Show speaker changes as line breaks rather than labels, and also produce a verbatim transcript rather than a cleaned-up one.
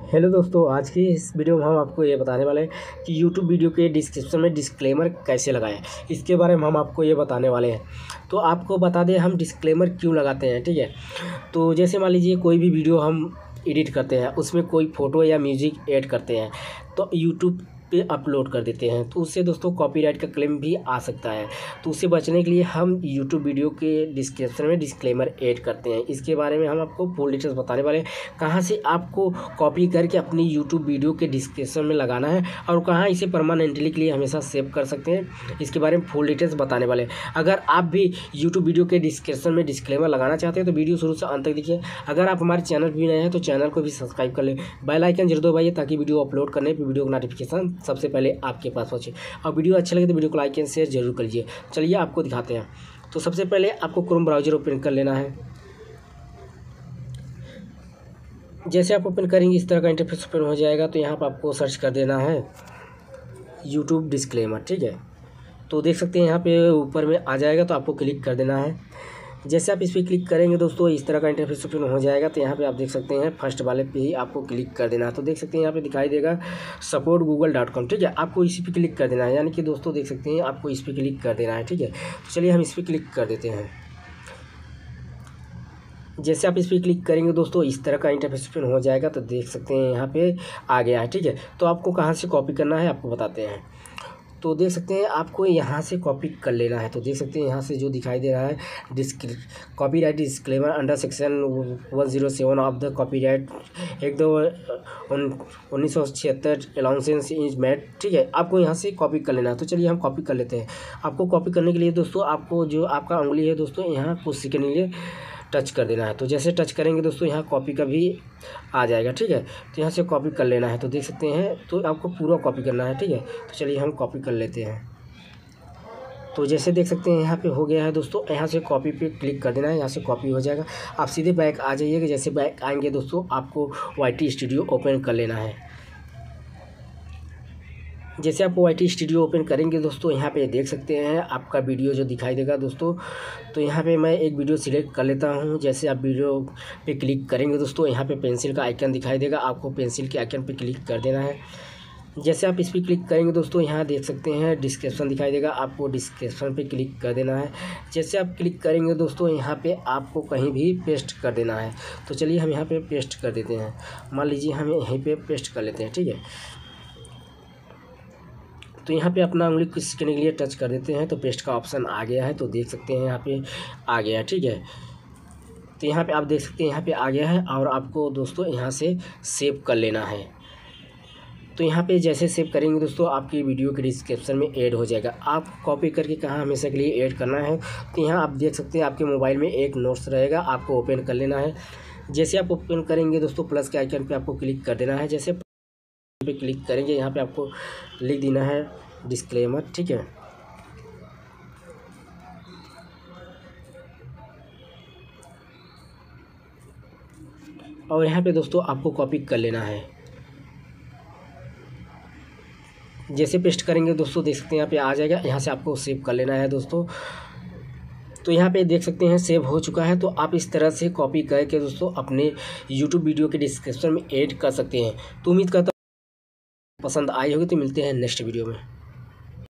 Hello दोस्तों, आज की इस वीडियो में हम आपको ये बताने वाले हैं कि यूट्यूब वीडियो के डिस्क्रिप्शन में डिस्क्लेमर कैसे लगाएं। इसके बारे में हम आपको ये बताने वाले हैं। तो आपको बता दें हम डिस्क्लेमर क्यों लगाते हैं, ठीक है। तो जैसे मान लीजिए कोई भी वीडियो हम एडिट करते हैं, उसमें कोई फ़ोटो या म्यूज़िक ऐड करते हैं तो यूट्यूब पे अपलोड कर देते हैं, तो उससे दोस्तों कॉपीराइट का क्लेम भी आ सकता है। तो उससे बचने के लिए हम यूट्यूब वीडियो के डिस्क्रिप्शन में डिस्क्लेमर ऐड करते हैं। इसके बारे में हम आपको फुल डिटेल्स बताने वाले हैं, कहाँ से आपको कॉपी करके अपनी यूट्यूब वीडियो के डिस्क्रिप्शन में लगाना है और कहाँ इसे परमानेंटली के लिए हमेशा सेव कर सकते हैं। इसके बारे में फुल डिटेल्स बताने वाले हैं। अगर आप भी यूट्यूब वीडियो के डिस्क्रिप्शन में डिस्क्लेमर लगाना चाहते हैं तो वीडियो शुरू से अंत तक देखिए। अगर आप हमारे चैनल पर भी नए हैं तो चैनल को भी सब्सक्राइब कर लें, बेल आइकन जरूर दबाइए ताकि वीडियो अपलोड करने पर वीडियो का नोटिफिकेशन सबसे पहले आपके पास पहुंचे। और वीडियो अच्छा लगे तो वीडियो को लाइक एंड शेयर जरूर करिए। चलिए आपको दिखाते हैं। तो सबसे पहले आपको क्रोम ब्राउज़र ओपन कर लेना है। जैसे आप ओपन करेंगे इस तरह का इंटरफेस ओपन हो जाएगा। तो यहाँ पर आपको सर्च कर देना है यूट्यूब डिस्क्लेमर, ठीक है। तो देख सकते हैं यहाँ पे ऊपर में आ जाएगा, तो आपको क्लिक कर देना है। जैसे आप इस पर क्लिक करेंगे दोस्तों इस तरह का इंटरफेस ओपन हो जाएगा। तो यहाँ पे आप देख सकते हैं फर्स्ट वाले पे ही आपको क्लिक कर देना है। तो देख सकते हैं यहाँ पे दिखाई देगा सपोर्ट गूगल डॉट कॉम, ठीक है। आपको इसी पे क्लिक कर देना है, यानी कि दोस्तों देख सकते हैं आपको इस पर क्लिक कर देना है, ठीक है। तो चलिए हम इस पर क्लिक कर देते हैं। जैसे आप इस पर क्लिक करेंगे दोस्तों इस तरह का इंटरफेस ओपन हो जाएगा। तो देख सकते हैं यहाँ पे आ गया है, ठीक है। तो आपको कहाँ से कॉपी करना है आपको बताते हैं। तो देख सकते हैं आपको यहाँ से कॉपी कर लेना है। तो देख सकते हैं यहाँ से जो दिखाई दे रहा है डिस्क्रि copyright disclaimer under section one zero seven of the copyright एक दो उन्नीस सौ छिहत्तर अलाउंसेंस इज मेड, ठीक है। आपको यहाँ से कॉपी कर लेना है। तो चलिए हम कॉपी कर लेते हैं। आपको कॉपी करने के लिए दोस्तों आपको जो आपका उंगली है दोस्तों यहाँ कुछ सेकंड के लिए टच कर देना है। तो जैसे टच करेंगे दोस्तों यहाँ कॉपी का भी आ जाएगा, ठीक है। तो यहाँ से कॉपी कर लेना है। तो देख सकते हैं तो आपको पूरा कॉपी करना है, ठीक है। तो चलिए हम कॉपी कर लेते हैं। तो जैसे देख सकते हैं यहाँ पे हो गया है दोस्तों। यहाँ से कॉपी पे क्लिक कर देना है, यहाँ से कॉपी हो जाएगा। आप सीधे बैक आ जाइएगा। जैसे बैक आएंगे दोस्तों आपको वाई टी स्टूडियो ओपन कर लेना है। जैसे आप वाई टी स्टूडियो ओपन करेंगे दोस्तों यहाँ पे देख सकते हैं आपका वीडियो जो दिखाई देगा दोस्तों। तो यहाँ पे मैं एक वीडियो सिलेक्ट कर लेता हूँ। जैसे आप वीडियो पे क्लिक करेंगे दोस्तों यहाँ पे पेंसिल का आइकन दिखाई देगा, आपको पेंसिल के आइकन पे क्लिक कर देना है। जैसे आप इस पर क्लिक करेंगे दोस्तों यहाँ देख सकते हैं डिस्क्रिप्शन दिखाई देगा, आपको डिस्क्रिप्शन पे क्लिक कर देना है। जैसे आप क्लिक करेंगे दोस्तों यहाँ पे आपको कहीं भी पेस्ट कर देना है। तो चलिए हम यहाँ पे पेस्ट कर देते हैं। मान लीजिए हम यहीं पे पेस्ट कर लेते हैं, ठीक है। तो यहाँ पे अपना उंगली कुछ सेकंड के लिए टच कर देते हैं तो पेस्ट का ऑप्शन आ गया है। तो देख सकते हैं यहाँ पे आ गया है, ठीक है। तो यहाँ पे आप देख सकते हैं यहाँ पे आ गया है और आपको दोस्तों यहाँ से सेव कर लेना है। तो यहाँ पे जैसे सेव करेंगे दोस्तों आपकी वीडियो के डिस्क्रिप्शन में ऐड हो जाएगा। आप कॉपी करके कहाँ हमेशा के लिए ऐड करना है। तो यहाँ आप देख सकते हैं आपके मोबाइल में एक नोट्स रहेगा, आपको ओपन कर लेना है। जैसे आप ओपन करेंगे दोस्तों प्लस के आइकन पे आपको क्लिक कर देना है। जैसे पे क्लिक करेंगे यहाँ पे आपको लिख देना है डिस्क्लेमर, ठीक है। और यहाँ पे दोस्तों आपको कॉपी कर लेना है। जैसे पेस्ट करेंगे दोस्तों देख सकते हैं यहाँ पे आ जाएगा। यहाँ से आपको सेव कर लेना है दोस्तों। तो यहाँ पे देख सकते हैं सेव हो चुका है। तो आप इस तरह से कॉपी करके दोस्तों अपने यूट्यूब वीडियो के डिस्क्रिप्शन में ऐड कर सकते हैं। तो उम्मीद करता हूँ पसंद आई होगी। तो मिलते हैं नेक्स्ट वीडियो में।